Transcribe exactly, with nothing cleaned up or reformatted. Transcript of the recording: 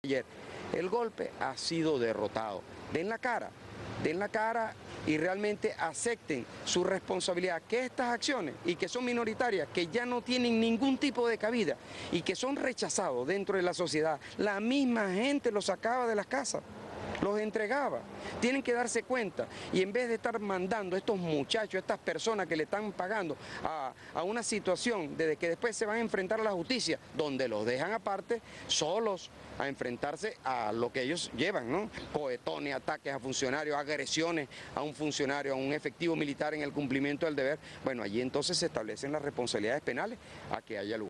Ayer, el golpe ha sido derrotado. Den la cara, den la cara y realmente acepten su responsabilidad, que estas acciones, y que son minoritarias, que ya no tienen ningún tipo de cabida y que son rechazados dentro de la sociedad, la misma gente los sacaba de las casas, los entregaba. Tienen que darse cuenta y en vez de estar mandando a estos muchachos, a estas personas que le están pagando a, a una situación de que después se van a enfrentar a la justicia, donde los dejan aparte, solos, a enfrentarse a lo que ellos llevan, ¿no? Cohetones, ataques a funcionarios, agresiones a un funcionario, a un efectivo militar en el cumplimiento del deber. Bueno, allí entonces se establecen las responsabilidades penales a que haya lugar.